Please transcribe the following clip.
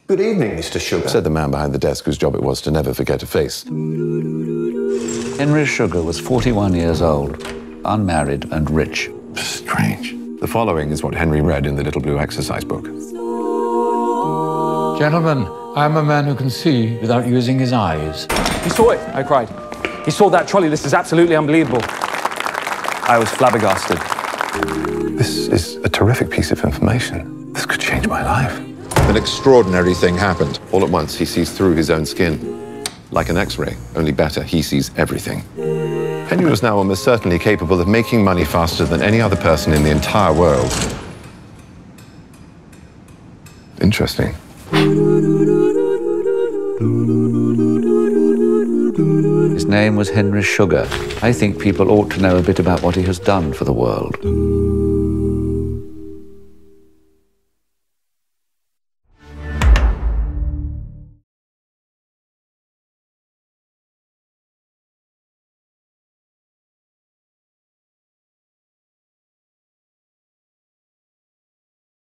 Good evening, Mr. Sugar, said the man behind the desk whose job it was to never forget a face. Henry Sugar was 41 years old, unmarried and rich. Strange. The following is what Henry read in the little blue exercise book. Gentlemen, I am a man who can see without using his eyes. He saw it, I cried. He saw that trolley. This is absolutely unbelievable. I was flabbergasted. This is a terrific piece of information. This could change my life. An extraordinary thing happened. All at once, he sees through his own skin. Like an X-ray, only better, he sees everything. Henry was now almost certainly capable of making money faster than any other person in the entire world. Interesting. His name was Henry Sugar. I think people ought to know a bit about what he has done for the world.